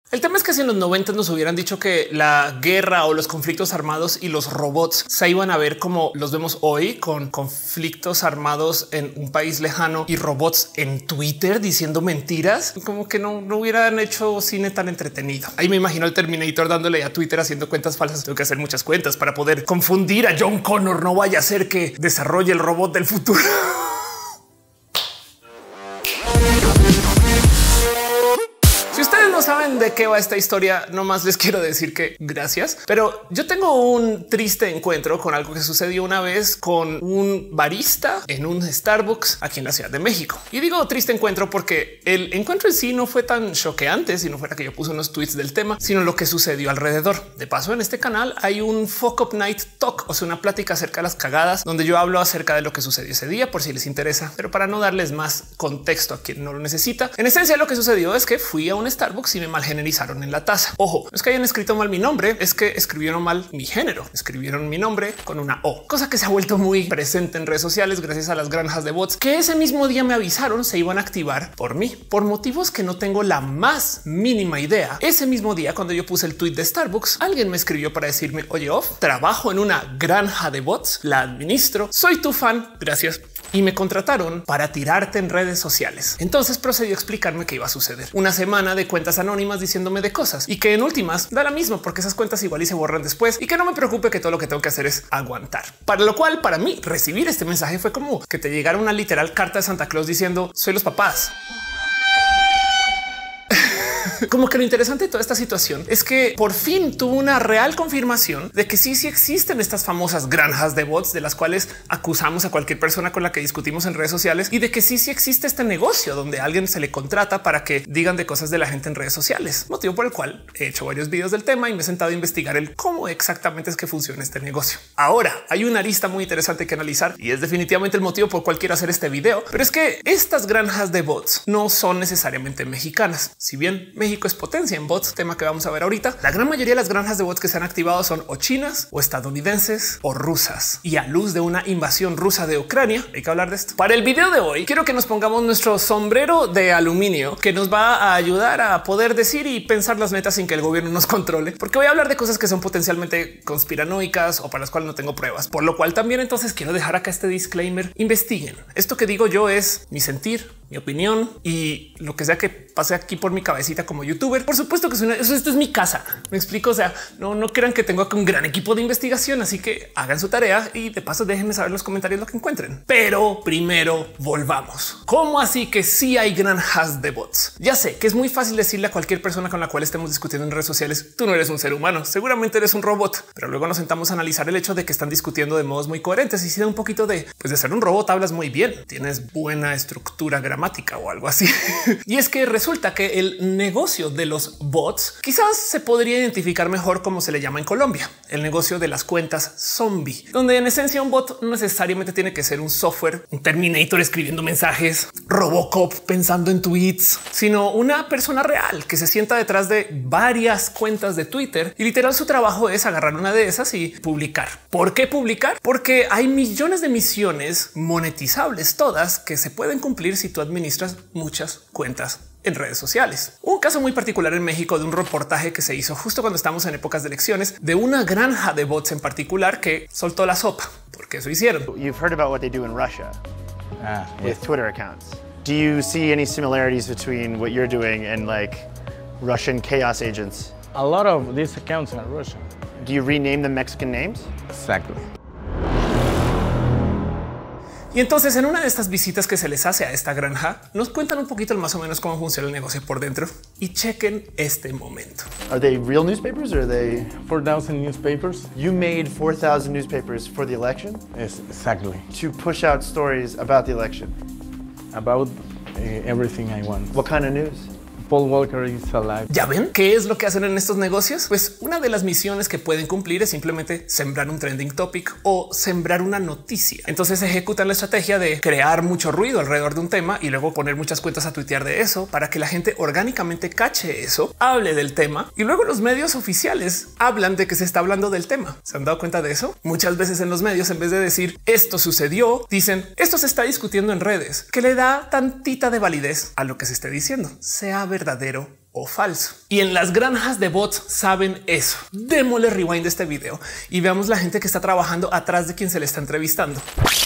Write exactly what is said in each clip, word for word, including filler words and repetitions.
El tema es que si en los noventa nos hubieran dicho que la guerra o los conflictos armados y los robots se iban a ver como los vemos hoy, con conflictos armados en un país lejano y robots en Twitter diciendo mentiras, como que no, no hubieran hecho cine tan entretenido. Ahí me imagino el Terminator dándole a Twitter haciendo cuentas falsas. Tengo que hacer muchas cuentas para poder confundir a John Connor. No vaya a ser que desarrolle el robot del futuro. Si ustedes no saben de qué va esta historia, nomás les quiero decir que gracias, pero yo tengo un triste encuentro con algo que sucedió una vez con un barista en un Starbucks aquí en la Ciudad de México. Y digo triste encuentro porque el encuentro en sí no fue tan choqueante si no fuera que yo puse unos tweets del tema, sino lo que sucedió alrededor. De paso, en este canal hay un Fuck Up Night Talk, o sea, una plática acerca de las cagadas, donde yo hablo acerca de lo que sucedió ese día por si les interesa, pero para no darles más contexto a quien no lo necesita. En esencia, lo que sucedió es que fui a un Starbucks y me malgenerizaron en la taza. Ojo, no es que hayan escrito mal mi nombre, es que escribieron mal mi género. Escribieron mi nombre con una O, cosa que se ha vuelto muy presente en redes sociales gracias a las granjas de bots que ese mismo día me avisaron se iban a activar por mí, por motivos que no tengo la más mínima idea. Ese mismo día, cuando yo puse el tweet de Starbucks, alguien me escribió para decirme: oye, Off, trabajo en una granja de bots, la administro, soy tu fan, gracias. Y me contrataron para tirarte en redes sociales. Entonces procedió a explicarme qué iba a suceder. Una semana de cuentas anónimas diciéndome de cosas y que en últimas da la misma porque esas cuentas igual y se borran después y que no me preocupe, que todo lo que tengo que hacer es aguantar. Para lo cual, para mí, recibir este mensaje fue como que te llegara una literal carta de Santa Claus diciendo: soy los papás. Como que lo interesante de toda esta situación es que por fin tuvo una real confirmación de que sí, sí existen estas famosas granjas de bots de las cuales acusamos a cualquier persona con la que discutimos en redes sociales, y de que sí, sí existe este negocio donde a alguien se le contrata para que digan de cosas de la gente en redes sociales, motivo por el cual he hecho varios videos del tema y me he sentado a investigar el cómo exactamente es que funciona este negocio. Ahora hay una arista muy interesante que analizar y es definitivamente el motivo por cual quiero hacer este video, pero es que estas granjas de bots no son necesariamente mexicanas. Si bien México es potencia en bots, tema que vamos a ver ahorita, la gran mayoría de las granjas de bots que se han activado son o chinas o estadounidenses o rusas. Y a luz de una invasión rusa de Ucrania, hay que hablar de esto. Para el video de hoy, quiero que nos pongamos nuestro sombrero de aluminio que nos va a ayudar a poder decir y pensar las metas sin que el gobierno nos controle, porque voy a hablar de cosas que son potencialmente conspiranoicas o para las cuales no tengo pruebas. Por lo cual también entonces quiero dejar acá este disclaimer: investiguen. Esto que digo yo es mi sentir, mi opinión y lo que sea que pase aquí por mi cabecita como youtuber. Por supuesto que es una, eso, esto es mi casa. Me explico. O sea, no, no crean que tengo acá un gran equipo de investigación, así que hagan su tarea y de paso déjenme saber en los comentarios lo que encuentren. Pero primero volvamos. ¿Cómo así que sí hay granjas de bots? Ya sé que es muy fácil decirle a cualquier persona con la cual estemos discutiendo en redes sociales: tú no eres un ser humano, seguramente eres un robot. Pero luego nos sentamos a analizar el hecho de que están discutiendo de modos muy coherentes y si da un poquito de, pues de ser un robot hablas muy bien, tienes buena estructura gramática o algo así. Y es que resulta que el negocio de los bots quizás se podría identificar mejor como se le llama en Colombia, el negocio de las cuentas zombie, donde en esencia un bot no necesariamente tiene que ser un software, un Terminator escribiendo mensajes, Robocop pensando en tweets, sino una persona real que se sienta detrás de varias cuentas de Twitter y literal su trabajo es agarrar una de esas y publicar. ¿Por qué publicar? Porque hay millones de misiones monetizables, todas que se pueden cumplir si tú administras muchas cuentas en redes sociales. Un caso muy particular en México de un reportaje que se hizo justo cuando estamos en épocas de elecciones de una granja de bots en particular que soltó la sopa, porque eso hicieron. You've heard about what they do in Russia ah, with yes. Twitter accounts. Do you see any similarities between what you're doing and like Russian chaos agents? A lot of these accounts are Russian. Do you rename them Mexican names? Exactly. Y entonces en una de estas visitas que se les hace a esta granja, nos cuentan un poquito más o menos cómo funciona el negocio por dentro y chequen este momento. Are they real newspapers or are they? four thousand newspapers. You made four thousand newspapers for the election? Yes, exactly. To push out stories about the election? About uh, everything I want. What kind of news? Paul Walker is alive. ¿Ya ven qué es lo que hacen en estos negocios? Pues una de las misiones que pueden cumplir es simplemente sembrar un trending topic o sembrar una noticia. Entonces ejecutan la estrategia de crear mucho ruido alrededor de un tema y luego poner muchas cuentas a tuitear de eso para que la gente orgánicamente cache eso, hable del tema y luego los medios oficiales hablan de que se está hablando del tema. ¿Se han dado cuenta de eso? Muchas veces en los medios, en vez de decir esto sucedió, dicen esto se está discutiendo en redes, que le da tantita de validez a lo que se esté diciendo, sea verdadero o falso. Y en las granjas de bots saben eso. Démosle rewind a este video y veamos la gente que está trabajando atrás de quien se le está entrevistando.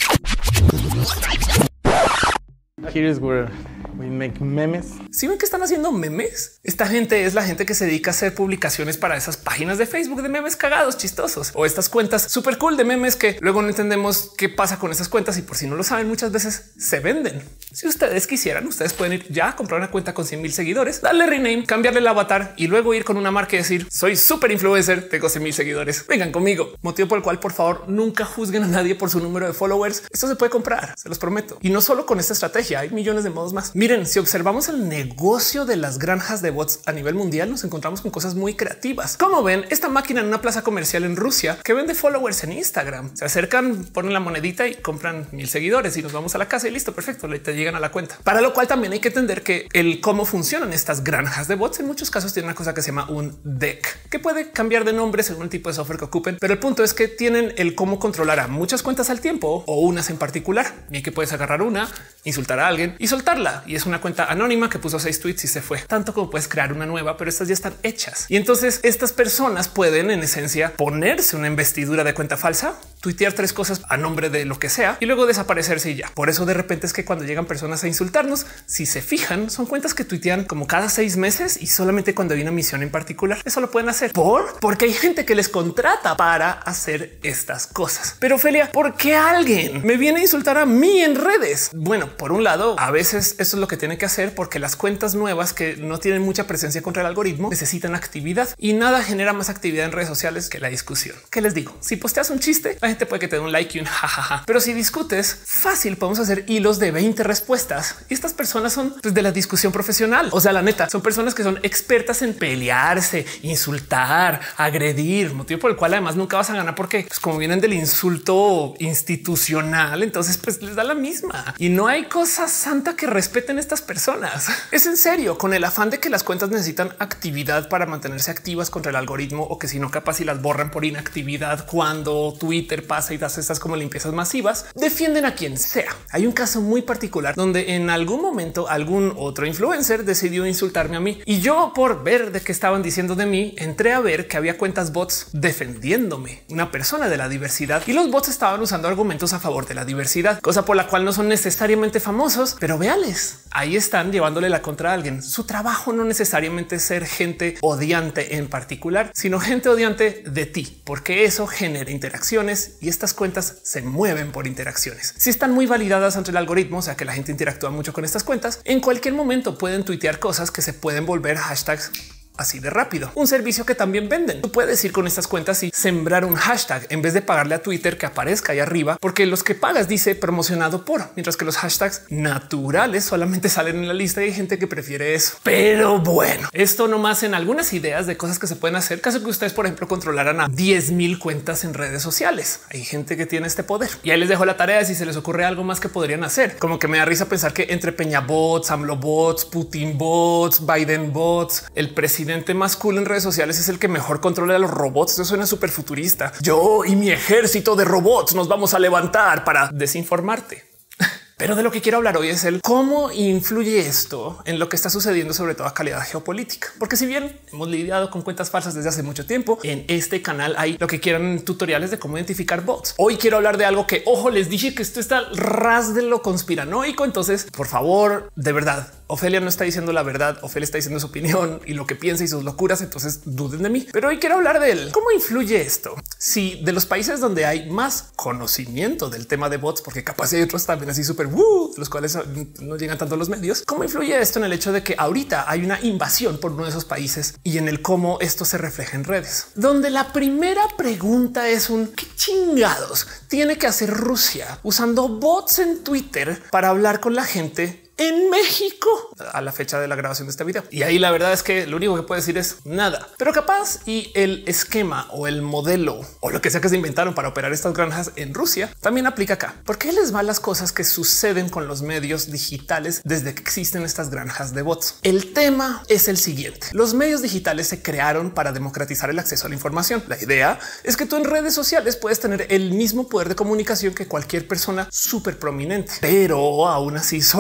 Here is where we make memes. Si ven que están haciendo memes, esta gente es la gente que se dedica a hacer publicaciones para esas páginas de Facebook de memes cagados, chistosos, o estas cuentas súper cool de memes que luego no entendemos qué pasa con esas cuentas. Y por si no lo saben, muchas veces se venden. Si ustedes quisieran, ustedes pueden ir ya a comprar una cuenta con cien mil seguidores, darle rename, cambiarle el avatar y luego ir con una marca y decir soy súper influencer, tengo cien mil seguidores, vengan conmigo. Motivo por el cual, por favor, nunca juzguen a nadie por su número de followers. Esto se puede comprar, se los prometo. Y no solo con esta estrategia, hay millones de modos más. Miren, si observamos el negocio de las granjas de bots a nivel mundial, nos encontramos con cosas muy creativas. Como ven, esta máquina en una plaza comercial en Rusia que vende followers en Instagram. Se acercan, ponen la monedita y compran mil seguidores y nos vamos a la casa y listo, perfecto, le te llegan a la cuenta. Para lo cual también hay que entender que el cómo funcionan estas granjas de bots en muchos casos tiene una cosa que se llama un deck, que puede cambiar de nombre según el tipo de software que ocupen, pero el punto es que tienen el cómo controlar a muchas cuentas al tiempo o unas en particular. Bien que puedes agarrar una, insultar a alguien y soltarla, y es una cuenta anónima que puso seis tweets y se fue. Tanto como puedes crear una nueva, pero estas ya están hechas. Y entonces estas personas pueden en esencia ponerse una investidura de cuenta falsa, tuitear tres cosas a nombre de lo que sea y luego desaparecerse y ya. Por eso de repente es que cuando llegan personas a insultarnos, si se fijan, son cuentas que tuitean como cada seis meses y solamente cuando hay una misión en particular. Eso lo pueden hacer por porque hay gente que les contrata para hacer estas cosas. Pero Ophelia, ¿por qué alguien me viene a insultar a mí en redes? Bueno, por un lado, a veces eso es lo que tiene que hacer porque las cuentas nuevas que no tienen mucha presencia contra el algoritmo necesitan actividad y nada genera más actividad en redes sociales que la discusión. ¿Qué les digo? Si posteas un chiste, la gente puede que te dé un like y un jajaja, pero si discutes fácil, podemos hacer hilos de veinte respuestas y estas personas son pues, de la discusión profesional. O sea, la neta son personas que son expertas en pelearse, insultar, agredir, motivo por el cual además nunca vas a ganar porque pues, como vienen del insulto institucional, entonces pues les da la misma y no hay cosa santa que respeten estas personas. Es en serio, con el afán de que las cuentas necesitan actividad para mantenerse activas contra el algoritmo o que si no capaz si las borran por inactividad cuando Twitter pasa y das estas como limpiezas masivas, defienden a quien sea. Hay un caso muy particular donde en algún momento algún otro influencer decidió insultarme a mí y yo por ver de qué estaban diciendo de mí entré a ver que había cuentas bots defendiéndome, una persona de la diversidad, y los bots estaban usando argumentos a favor de la diversidad, cosa por la cual no son necesariamente famosos, pero véales, ahí están llevándole la contra a alguien. Su trabajo no necesariamente es ser gente odiante en particular, sino gente odiante de ti, porque eso genera interacciones y estas cuentas se mueven por interacciones. Si están muy validadas ante el algoritmo, o sea que la gente interactúa mucho con estas cuentas, en cualquier momento pueden tuitear cosas que se pueden volver hashtags así de rápido. Un servicio que también venden. Tú puedes ir con estas cuentas y sembrar un hashtag en vez de pagarle a Twitter que aparezca ahí arriba, porque los que pagas dice promocionado por, mientras que los hashtags naturales solamente salen en la lista y hay gente que prefiere eso. Pero bueno, esto nomás en algunas ideas de cosas que se pueden hacer. Caso que ustedes, por ejemplo, controlaran a diez mil cuentas en redes sociales. Hay gente que tiene este poder y ahí les dejo la tarea de si se les ocurre algo más que podrían hacer. Como que me da risa pensar que entre Peña bots, AMLO bots, Putin bots, Biden bots, el presidente presidente más cool en redes sociales es el que mejor controla a los robots. Eso suena súper futurista. Yo y mi ejército de robots nos vamos a levantar para desinformarte. Pero de lo que quiero hablar hoy es el cómo influye esto en lo que está sucediendo, sobre todo a calidad geopolítica. Porque si bien hemos lidiado con cuentas falsas desde hace mucho tiempo, en este canal hay lo que quieran tutoriales de cómo identificar bots. Hoy quiero hablar de algo que, ojo, les dije que esto está al ras de lo conspiranoico. Entonces, por favor, de verdad, Ophelia no está diciendo la verdad. Ophelia está diciendo su opinión y lo que piensa y sus locuras. Entonces duden de mí. Pero hoy quiero hablar de él. ¿Cómo influye esto? Si de los países donde hay más conocimiento del tema de bots, porque capaz hay otros también así súper uh, los cuales no llegan tanto a los medios. ¿Cómo influye esto en el hecho de que ahorita hay una invasión por uno de esos países y en el cómo esto se refleja en redes? Donde la primera pregunta es un ¿qué chingados tiene que hacer Rusia usando bots en Twitter para hablar con la gente en México a la fecha de la grabación de este video? Y ahí la verdad es que lo único que puedo decir es nada, pero capaz y el esquema o el modelo o lo que sea que se inventaron para operar estas granjas en Rusia también aplica acá. ¿Por qué les va las cosas que suceden con los medios digitales desde que existen estas granjas de bots? El tema es el siguiente. Los medios digitales se crearon para democratizar el acceso a la información. La idea es que tú en redes sociales puedes tener el mismo poder de comunicación que cualquier persona súper prominente, pero aún así solo por la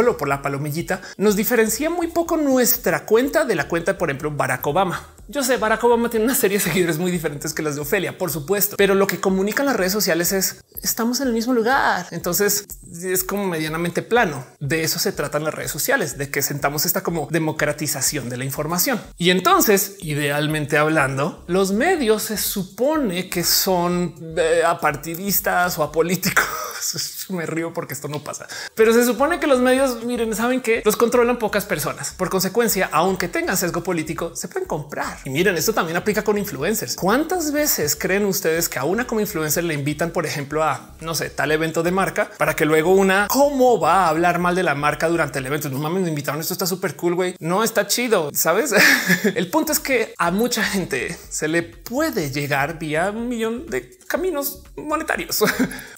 palomillita, nos diferencia muy poco nuestra cuenta de la cuenta, por ejemplo, Barack Obama. Yo sé, Barack Obama tiene una serie de seguidores muy diferentes que las de Ofelia, por supuesto, pero lo que comunican las redes sociales es estamos en el mismo lugar. Entonces es como medianamente plano. De eso se tratan las redes sociales, de que sentamos esta como democratización de la información. Y entonces, idealmente hablando, los medios se supone que son eh, apartidistas o apolíticos. Me río porque esto no pasa, pero se supone que los medios, miren, saben que los controlan pocas personas. Por consecuencia, aunque tengan sesgo político, se pueden comprar. Y miren, esto también aplica con influencers. ¿Cuántas veces creen ustedes que a una como influencer le invitan, por ejemplo, a no sé, tal evento de marca para que luego una cómo va a hablar mal de la marca durante el evento? No mames, me invitaron. Esto está súper cool, güey. No está chido, sabes? El punto es que a mucha gente se le puede llegar vía un millón de caminos monetarios. uh,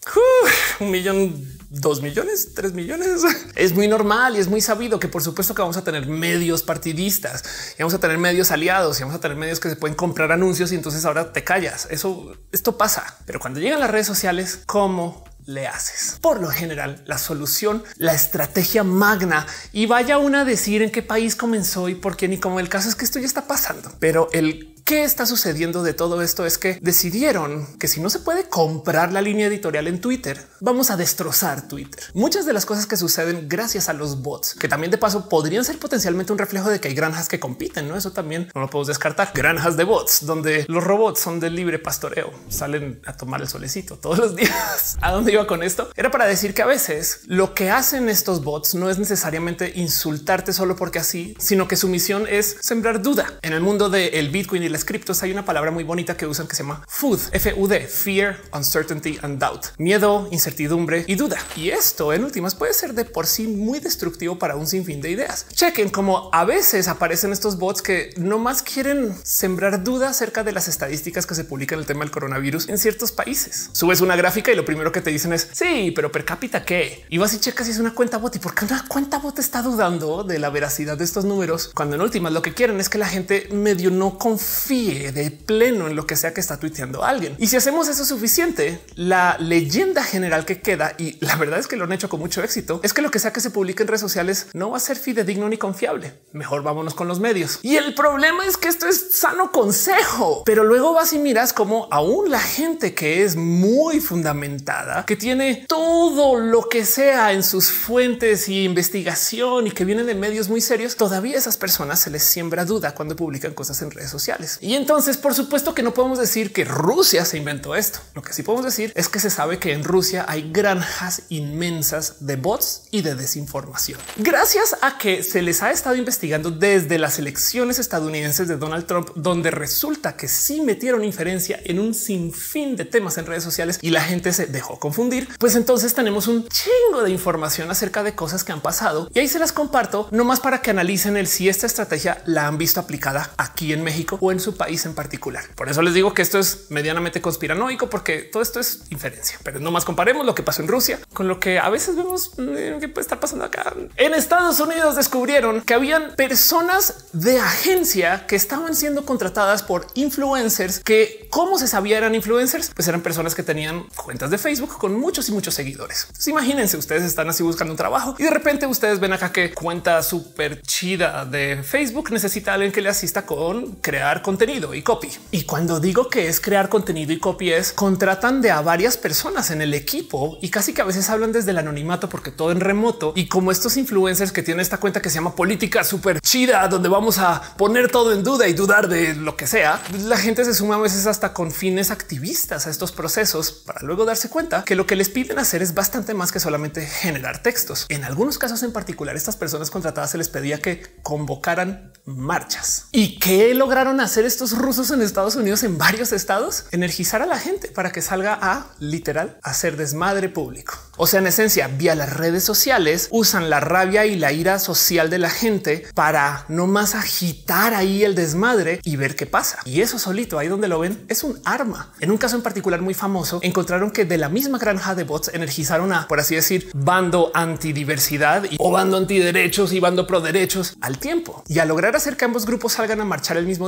un millón, dos millones, tres millones. Es muy normal y es muy sabido que por supuesto que vamos a tener medios partidistas y vamos a tener medios aliados y vamos a tener medios que se pueden comprar anuncios y entonces ahora te callas. Eso, esto pasa. Pero cuando llegan las redes sociales, ¿cómo le haces? Por lo general, la solución, la estrategia magna, y vaya una a decir en qué país comenzó y por qué, ni cómo. El caso es que esto ya está pasando, pero el ¿qué está sucediendo de todo esto? Es que decidieron que si no se puede comprar la línea editorial en Twitter, vamos a destrozar Twitter. Muchas de las cosas que suceden gracias a los bots, que también de paso podrían ser potencialmente un reflejo de que hay granjas que compiten, ¿no? Eso también no lo podemos descartar. Granjas de bots, donde los robots son de libre pastoreo, salen a tomar el solecito todos los días. ¿A dónde iba con esto? Era para decir que a veces lo que hacen estos bots no es necesariamente insultarte solo porque así, sino que su misión es sembrar duda. En el mundo del Bitcoin y las criptos hay una palabra muy bonita que usan que se llama F U D, F U D, Fear, Uncertainty and Doubt, miedo, incertidumbre y duda. Y esto en últimas puede ser de por sí muy destructivo para un sinfín de ideas. Chequen cómo a veces aparecen estos bots que no más quieren sembrar duda acerca de las estadísticas que se publican en el tema del coronavirus en ciertos países. Subes una gráfica y lo primero que te dicen es sí, pero per cápita qué? Y vas y checas si es una cuenta bot. ¿Y por qué una cuenta bot está dudando de la veracidad de estos números? Cuando en últimas lo que quieren es que la gente medio no confíe de pleno en lo que sea que está tuiteando alguien. Y si hacemos eso suficiente, la leyenda general que queda, y la verdad es que lo han hecho con mucho éxito, es que lo que sea que se publique en redes sociales no va a ser fidedigno ni confiable. Mejor vámonos con los medios. Y el problema es que esto es sano consejo, pero luego vas y miras cómo aún la gente que es muy fundamentada, que tiene todo lo que sea en sus fuentes y investigación y que vienen de medios muy serios, todavía a esas personas se les siembra duda cuando publican cosas en redes sociales. Y entonces, por supuesto que no podemos decir que Rusia se inventó esto. Lo que sí podemos decir es que se sabe que en Rusia hay granjas inmensas de bots y de desinformación. Gracias a que se les ha estado investigando desde las elecciones estadounidenses de Donald Trump, donde resulta que sí metieron inferencia en un sinfín de temas en redes sociales y la gente se dejó confundir, pues entonces tenemos un chingo de información acerca de cosas que han pasado y ahí se las comparto nomás para que analicen el si esta estrategia la han visto aplicada aquí en México o en su país en particular. Por eso les digo que esto es medianamente conspiranoico, porque todo esto es inferencia, pero no más comparemos lo que pasó en Rusia con lo que a veces vemos eh, que puede estar pasando acá. En Estados Unidos descubrieron que habían personas de agencia que estaban siendo contratadas por influencers que, ¿cómo se sabía eran influencers? Pues eran personas que tenían cuentas de Facebook con muchos y muchos seguidores. Entonces, imagínense, ustedes están así buscando un trabajo y de repente ustedes ven acá que cuenta súper chida de Facebook necesita a alguien que le asista con crear contenido y copy. Y cuando digo que es crear contenido y copy es contratan de a varias personas en el equipo y casi que a veces hablan desde el anonimato porque todo en remoto. Y como estos influencers que tienen esta cuenta que se llama política súper chida, donde vamos a poner todo en duda y dudar de lo que sea, la gente se suma a veces hasta con fines activistas a estos procesos para luego darse cuenta que lo que les piden hacer es bastante más que solamente generar textos. En algunos casos en particular, estas personas contratadas se les pedía que convocaran marchas. ¿Y qué lograron hacer estos rusos en Estados Unidos en varios estados? Energizar a la gente para que salga a literal hacer desmadre público. O sea, en esencia, vía las redes sociales usan la rabia y la ira social de la gente para no más agitar ahí el desmadre y ver qué pasa. Y eso solito, ahí donde lo ven, es un arma. En un caso en particular muy famoso, encontraron que de la misma granja de bots energizaron a, por así decir, bando antidiversidad y, o bando antiderechos y bando pro derechos al tiempo. Y al lograr hacer que ambos grupos salgan a marchar el mismo día, pues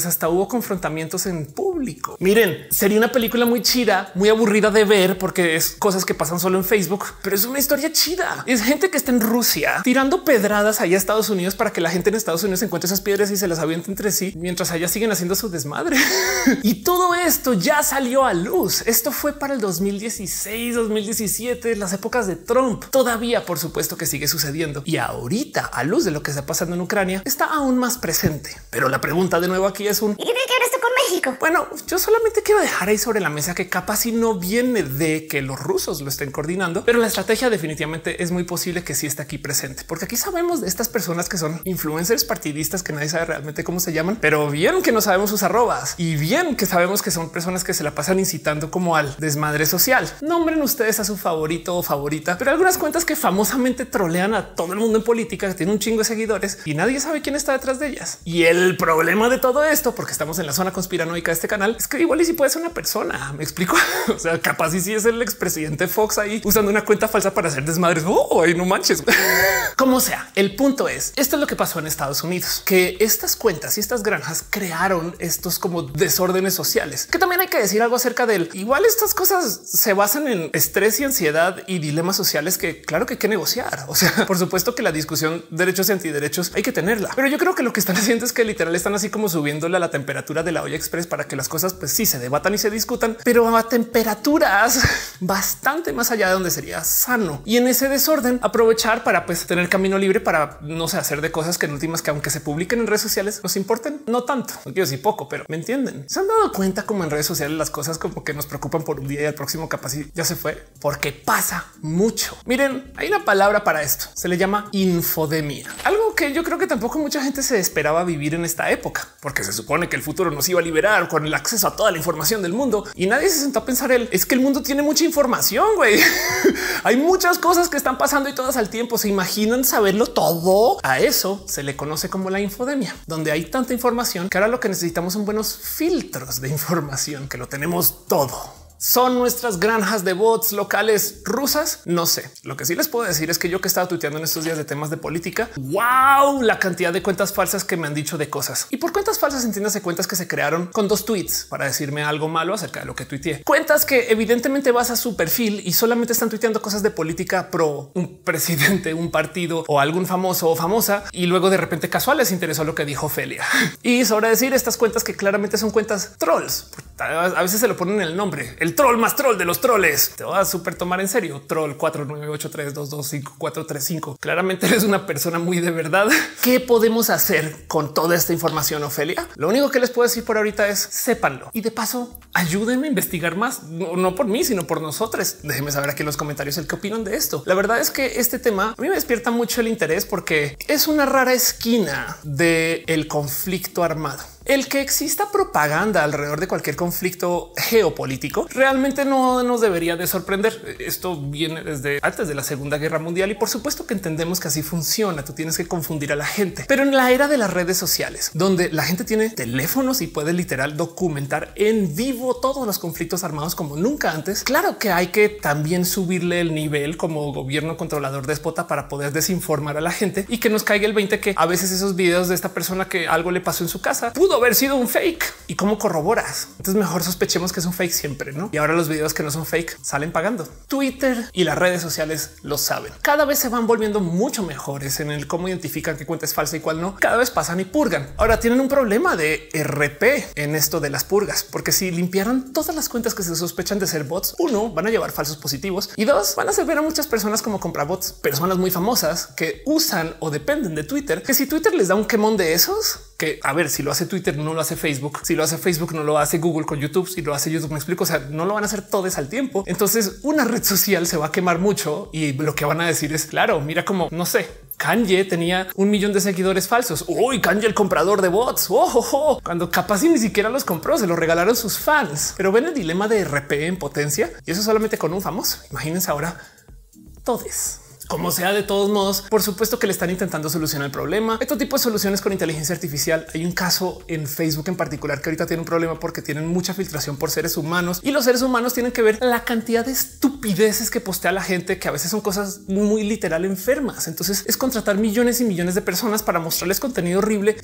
pues hasta hubo confrontamientos en público. Miren, sería una película muy chida, muy aburrida de ver porque es cosas que pasan solo en Facebook, pero es una historia chida. Es gente que está en Rusia tirando pedradas allá a Estados Unidos para que la gente en Estados Unidos encuentre esas piedras y se las aviente entre sí mientras allá siguen haciendo su desmadre. Y todo esto ya salió a luz. Esto fue para el dos mil dieciséis, dos mil diecisiete, las épocas de Trump. Todavía, por supuesto, que sigue sucediendo. Y ahorita, a luz de lo que está pasando en Ucrania, está aún más presente. Pero la pregunta de nuevo aquí es un ¿y qué tiene que ver esto con México? Bueno, yo solamente quiero dejar ahí sobre la mesa que capaz si no viene de que los rusos lo estén coordinando, pero la estrategia definitivamente es muy posible que sí está aquí presente, porque aquí sabemos de estas personas que son influencers partidistas que nadie sabe realmente cómo se llaman, pero bien que no sabemos sus arrobas y bien que sabemos que son personas que se la pasan incitando como al desmadre social. Nombren ustedes a su favorito o favorita, pero algunas cuentas que famosamente trolean a todo el mundo en política, que tienen un chingo de seguidores y nadie sabe quién está detrás de ellas. Y el problema de todo esto, porque estamos en la zona conspiranoica de este canal, es que igual y si puede ser una persona. Me explico. O sea, capaz y si es el expresidente Fox ahí usando una cuenta falsa para hacer desmadres. Oh, ay, no manches. Como sea, el punto es esto es lo que pasó en Estados Unidos, que estas cuentas y estas granjas crearon estos como desórdenes sociales, que también hay que decir algo acerca del igual. Estas cosas se basan en estrés y ansiedad y dilemas sociales que claro que hay que negociar. O sea, por supuesto que la discusión derechos y antiderechos hay que tenerla, pero yo creo que lo que están haciendo es que literal están así como subiéndole a la temperatura de la olla express para que las cosas pues sí se debatan y se discutan, pero a temperaturas bastante más allá de donde sería sano. Y en ese desorden aprovechar para pues tener camino libre para no sé, hacer de cosas que en últimas que aunque se publiquen en redes sociales nos importen no tanto. No quiero decir poco, pero me entienden. Se han dado cuenta como en redes sociales las cosas como que nos preocupan por un día y al próximo capaz ya se fue, porque pasa mucho. Miren, hay una palabra para esto. Se le llama infodemia, algo que yo creo que tampoco mucha gente se esperaba vivir en esta época, porque se supone que el futuro nos iba a liberar con el acceso a toda la información del mundo y nadie se sentó a pensar él es que el mundo tiene mucha información. Güey, hay muchas cosas que están pasando y todas al tiempo. Se imaginan saberlo todo. A eso se le conoce como la infodemia, donde hay tanta información que ahora lo que necesitamos son buenos filtros de información, que lo tenemos todo. ¿Son nuestras granjas de bots locales rusas? No sé. Lo que sí les puedo decir es que yo que estaba tuiteando en estos días de temas de política, wow, la cantidad de cuentas falsas que me han dicho de cosas. Y por cuentas falsas entiéndase cuentas que se crearon con dos tweets para decirme algo malo acerca de lo que tuiteé. Cuentas que evidentemente vas a su perfil y solamente están tuiteando cosas de política pro un presidente, un partido o algún famoso o famosa. Y luego de repente casual les interesó lo que dijo Ofelia. Y sobre decir estas cuentas que claramente son cuentas trolls. A veces se lo ponen el nombre, el troll más troll de los troles. Te vas a súper tomar en serio. Troll cuatro nueve ocho tres dos dos cinco cuatro tres cinco. Claramente eres una persona muy de verdad. ¿Qué podemos hacer con toda esta información, Ofelia? Lo único que les puedo decir por ahorita es sépanlo y de paso ayúdenme a investigar más. No, no por mí, sino por nosotros. Déjenme saber aquí en los comentarios el qué opinan de esto. La verdad es que este tema a mí me despierta mucho el interés porque es una rara esquina del conflicto armado. El que exista propaganda alrededor de cualquier conflicto geopolítico realmente no nos debería de sorprender. Esto viene desde antes de la Segunda Guerra Mundial y por supuesto que entendemos que así funciona. Tú tienes que confundir a la gente, pero en la era de las redes sociales, donde la gente tiene teléfonos y puede literal documentar en vivo todos los conflictos armados como nunca antes. Claro que hay que también subirle el nivel como gobierno controlador déspota para poder desinformar a la gente y que nos caiga el veinte que a veces esos videos de esta persona que algo le pasó en su casa pudo haber sido un fake. ¿Y cómo corroboras? Entonces mejor sospechemos que es un fake siempre, ¿no? Y ahora los videos que no son fake salen pagando. Twitter y las redes sociales lo saben. Cada vez se van volviendo mucho mejores en el cómo identifican qué cuenta es falsa y cuál no. Cada vez pasan y purgan. Ahora tienen un problema de R P en esto de las purgas, porque si limpiaran todas las cuentas que se sospechan de ser bots, uno, van a llevar falsos positivos y dos, van a hacer ver a muchas personas como comprabots, personas muy famosas que usan o dependen de Twitter, que si Twitter les da un quemón de esos, que a ver, si lo hace Twitter, no lo hace Facebook. Si lo hace Facebook, no lo hace Google con YouTube. Si lo hace YouTube, me explico. O sea, no lo van a hacer todos al tiempo. Entonces una red social se va a quemar mucho y lo que van a decir es claro, mira como no sé, Kanye tenía un millón de seguidores falsos. Uy, Kanye, el comprador de bots. Oh, oh, oh. Cuando capaz y ni siquiera los compró, se los regalaron sus fans. Pero ven el dilema de R P en potencia y eso solamente con un famoso. Imagínense ahora todos. como sea, de todos modos, por supuesto que le están intentando solucionar el problema. Este tipo de soluciones con inteligencia artificial. Hay un caso en Facebook en particular que ahorita tiene un problema porque tienen mucha filtración por seres humanos y los seres humanos tienen que ver la cantidad de estupideces que postea la gente, que a veces son cosas muy literal enfermas. Entonces es contratar millones y millones de personas para mostrarles contenido horrible.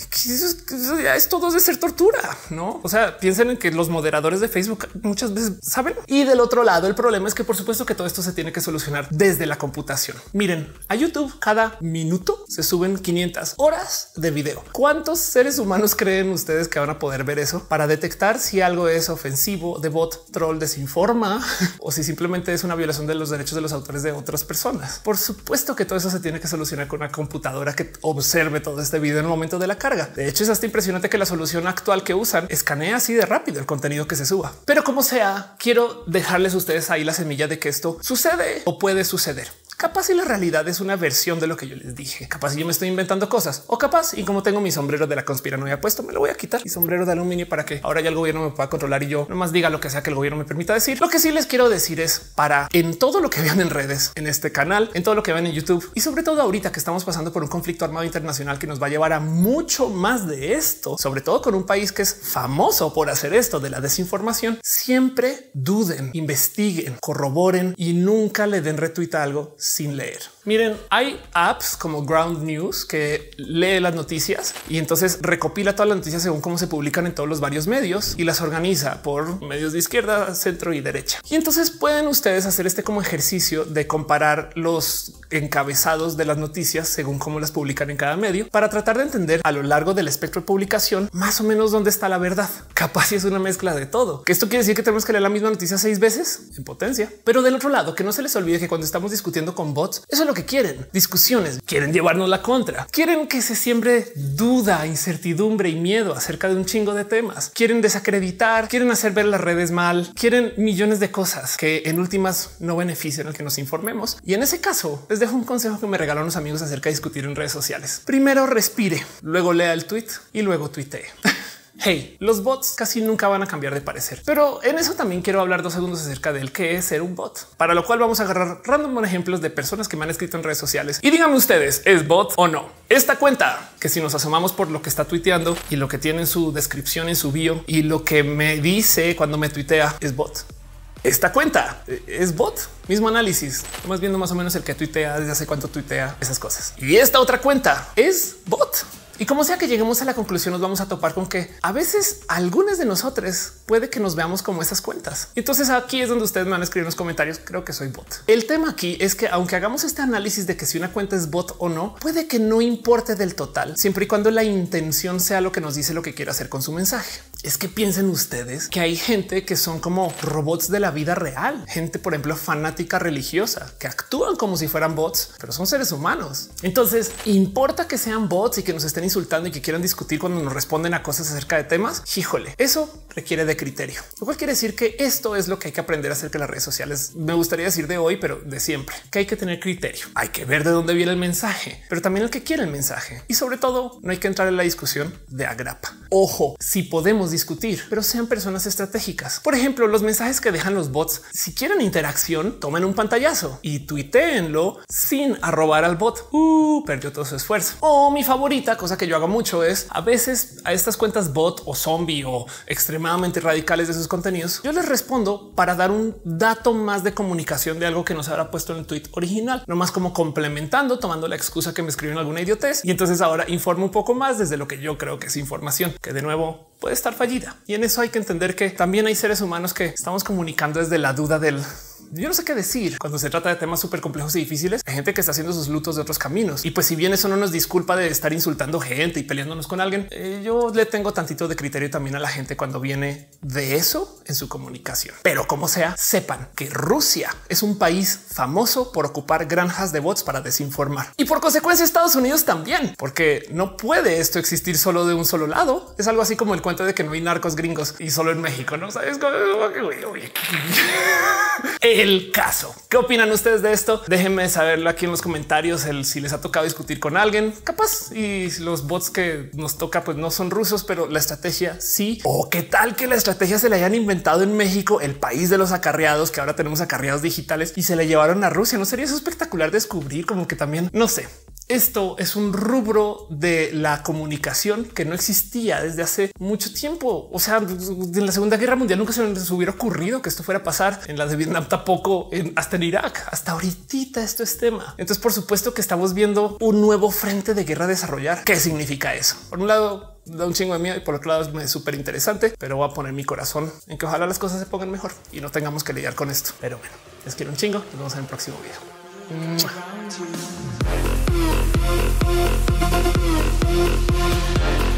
Eso ya es todo de ser tortura, ¿no? O sea, piensen en que los moderadores de Facebook muchas veces saben. Y del otro lado, el problema es que por supuesto que todo esto se tiene que solucionar desde la computación. Miren, a YouTube cada minuto se suben quinientas horas de video. ¿Cuántos seres humanos creen ustedes que van a poder ver eso para detectar si algo es ofensivo, de bot, troll, desinforma o si simplemente es una violación de los derechos de los autores de otras personas? Por supuesto que todo eso se tiene que solucionar con una computadora que observe todo este video en el momento de la carga. De hecho, es hasta impresionante que la solución actual que usan escanea así de rápido el contenido que se suba. Pero como sea, quiero dejarles a ustedes ahí la semilla de que esto sucede o puede suceder. Capaz si la realidad es una versión de lo que yo les dije. Capaz si yo me estoy inventando cosas o capaz y como tengo mi sombrero de la conspiranoia puesto, me lo voy a quitar mi sombrero de aluminio para que ahora ya el gobierno me pueda controlar y yo nomás diga lo que sea que el gobierno me permita decir. Lo que sí les quiero decir es para en todo lo que vean en redes, en este canal, en todo lo que vean en YouTube y sobre todo ahorita que estamos pasando por un conflicto armado internacional que nos va a llevar a mucho más de esto, sobre todo con un país que es famoso por hacer esto de la desinformación. Siempre duden, investiguen, corroboren y nunca le den retweet a algo sin leer. Miren, hay apps como Ground News que lee las noticias y entonces recopila todas las noticias según cómo se publican en todos los varios medios y las organiza por medios de izquierda, centro y derecha. Y entonces pueden ustedes hacer este como ejercicio de comparar los encabezados de las noticias según cómo las publican en cada medio para tratar de entender a lo largo del espectro de publicación más o menos dónde está la verdad. Capaz si es una mezcla de todo. Que esto quiere decir que tenemos que leer la misma noticia seis veces en potencia. Pero del otro lado, que no se les olvide que cuando estamos discutiendo con bots, eso es lo que quieren. Discusiones, quieren llevarnos la contra, quieren que se siembre duda, incertidumbre y miedo acerca de un chingo de temas. Quieren desacreditar, quieren hacer ver las redes mal, quieren millones de cosas que en últimas no benefician al que nos informemos. Y en ese caso les dejo un consejo que me regalaron unos amigos acerca de discutir en redes sociales. Primero respire, luego lea el tweet y luego tuitee. Hey, los bots casi nunca van a cambiar de parecer, pero en eso también quiero hablar dos segundos acerca del qué es ser un bot, para lo cual vamos a agarrar random ejemplos de personas que me han escrito en redes sociales y díganme ustedes, ¿es bot o no? Esta cuenta que si nos asomamos por lo que está tuiteando y lo que tiene en su descripción, en su bio y lo que me dice cuando me tuitea es bot. Esta cuenta es bot, mismo análisis, más viendo más o menos el que tuitea, desde hace cuánto tuitea esas cosas. Y esta otra cuenta es bot. Y como sea que lleguemos a la conclusión, nos vamos a topar con que a veces algunas de nosotros puede que nos veamos como esas cuentas. Entonces aquí es donde ustedes me van a escribir en los comentarios. Creo que soy bot. El tema aquí es que aunque hagamos este análisis de que si una cuenta es bot o no, puede que no importe del total, siempre y cuando la intención sea lo que nos dice lo que quiere hacer con su mensaje. Es que piensen ustedes que hay gente que son como robots de la vida real, gente, por ejemplo, fanática religiosa que actúan como si fueran bots, pero son seres humanos. Entonces importa que sean bots y que nos estén insultando y que quieran discutir cuando nos responden a cosas acerca de temas. Híjole, eso requiere de criterio, lo cual quiere decir que esto es lo que hay que aprender acerca de las redes sociales. Me gustaría decir de hoy, pero de siempre, que hay que tener criterio. Hay que ver de dónde viene el mensaje, pero también el que quiere el mensaje. Y sobre todo, no hay que entrar en la discusión de agrapa. Ojo, si podemos discutir, pero sean personas estratégicas. Por ejemplo, los mensajes que dejan los bots, si quieren interacción, tomen un pantallazo y tuiteenlo sin arrobar al bot. Uh, perdió todo su esfuerzo. O mi favorita, cosa que yo hago mucho, es a veces a estas cuentas bot o zombie o extremadamente radicales de sus contenidos, yo les respondo para dar un dato más de comunicación de algo que no se habrá puesto en el tweet original, nomás como complementando, tomando la excusa que me escriben alguna idiotez. Y entonces ahora informo un poco más desde lo que yo creo que es información, que de nuevo puede estar fallida. Y en eso hay que entender que también hay seres humanos que estamos comunicando desde la duda del yo no sé qué decir cuando se trata de temas súper complejos y difíciles. Hay gente que está haciendo sus lutos de otros caminos. Y pues si bien eso no nos disculpa de estar insultando gente y peleándonos con alguien, eh, yo le tengo tantito de criterio también a la gente cuando viene de eso en su comunicación. Pero como sea, sepan que Rusia es un país famoso por ocupar granjas de bots para desinformar. Y por consecuencia Estados Unidos también, porque no puede esto existir solo de un solo lado. Es algo así como el cuento de que no hay narcos gringos y solo en México, ¿no? ¿Sabes? el caso. ¿Qué opinan ustedes de esto? Déjenme saberlo aquí en los comentarios, el si les ha tocado discutir con alguien capaz y los bots que nos toca pues no son rusos, pero la estrategia sí. O qué tal que la estrategia se la hayan inventado en México, el país de los acarreados, que ahora tenemos acarreados digitales y se le llevaron a Rusia. ¿No sería eso espectacular descubrir? Como que también no sé. Esto es un rubro de la comunicación que no existía desde hace mucho tiempo. O sea, en la Segunda Guerra Mundial nunca se les hubiera ocurrido que esto fuera a pasar. En la de Vietnam tampoco, en, hasta en Irak, hasta ahorita esto es tema. Entonces, por supuesto que estamos viendo un nuevo frente de guerra a desarrollar. ¿Qué significa eso? Por un lado, da un chingo de miedo y por otro lado es súper interesante, pero voy a poner mi corazón en que ojalá las cosas se pongan mejor y no tengamos que lidiar con esto. Pero bueno, les quiero un chingo. Nos vemos en el próximo video.